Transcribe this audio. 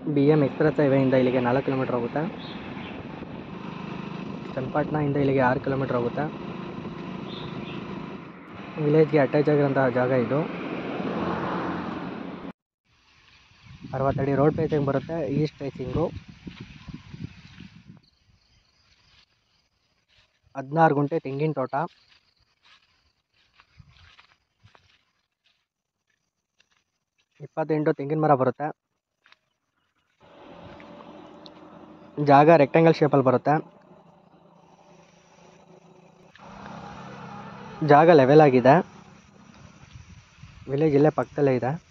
BM express ಹೈವೇಯಿಂದ ಇಲ್ಲಿಗೆ 4 kilometre ಹೋಗುತ್ತೆ. ಚನ್ನಪಟ್ಟಣದಿಂದ ಇಲ್ಲಿಗೆ 6 ಕಿಲೋಮೀಟರ್ ಹೋಗುತ್ತೆ. ವಿಲೇಜ್ಗೆ ಅಟ್ಯಾಚ್ ಆಗಿರೋಂತಹ ಜಾಗ ಇದು. 60 ಅಡಿ ರೋಡ್ ಫೇಸಿಂಗ್ ಬರುತ್ತೆ, ಈಸ್ಟ್ ಫೇಸಿಂಗು. 16 ಗುಂಟೆ ತೆಂಗಿನ ತೋಟ. 28 ತೆಂಗಿನ ಮರ ಬರುತ್ತೆ. ಜಾಗ ರೆಕ್ಟಾಂಗಲ್ ಶೇಪಲ್ಲಿ ಬರುತ್ತೆ. ಜಾಗ ಲೆವೆಲ್ ಆಗಿದೆ. ವಿಲೇಜ್ ಇಲ್ಲೇ ಪಕ್ಕದಲ್ಲೇ ಇದೆ.